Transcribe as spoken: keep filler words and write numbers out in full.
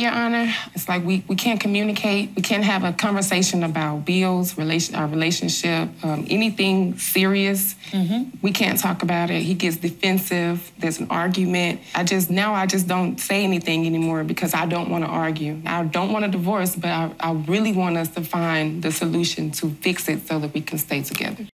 Your Honor. It's like we, we can't communicate. We can't have a conversation about bills, relation, our relationship, um, anything serious. Mm-hmm. We can't talk about it. He gets defensive. There's an argument. I just, now I just don't say anything anymore because I don't want to argue. I don't want a divorce, but I, I really want us to find the solution to fix it so that we can stay together.